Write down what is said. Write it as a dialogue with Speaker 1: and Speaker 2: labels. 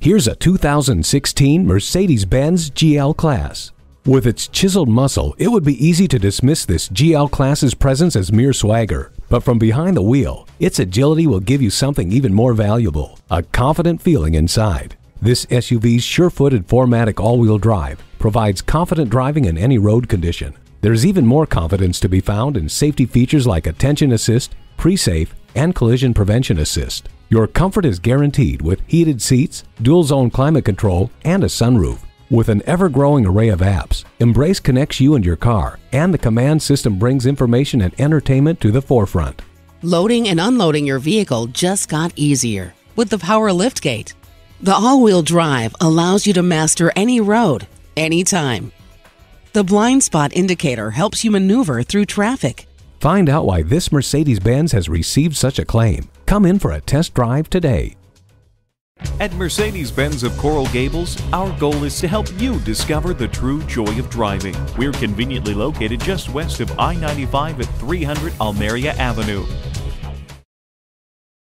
Speaker 1: Here's a 2016 Mercedes-Benz GL Class. With its chiseled muscle, it would be easy to dismiss this GL Class's presence as mere swagger. But from behind the wheel, its agility will give you something even more valuable, a confident feeling inside. This SUV's sure-footed 4MATIC all-wheel drive provides confident driving in any road condition. There's even more confidence to be found in safety features like Attention Assist, Pre-Safe, and Collision Prevention Assist. Your comfort is guaranteed with heated seats, dual-zone climate control, and a sunroof. With an ever-growing array of apps, Embrace connects you and your car, and the command system brings information and entertainment to the forefront.
Speaker 2: Loading and unloading your vehicle just got easier with the power liftgate. The all-wheel drive allows you to master any road, anytime. The blind spot indicator helps you maneuver through traffic.
Speaker 1: Find out why this Mercedes-Benz has received such acclaim. Come in for a test drive today.
Speaker 3: At Mercedes-Benz of Coral Gables, our goal is to help you discover the true joy of driving. We're conveniently located just west of I-95 at 300 Almeria Avenue.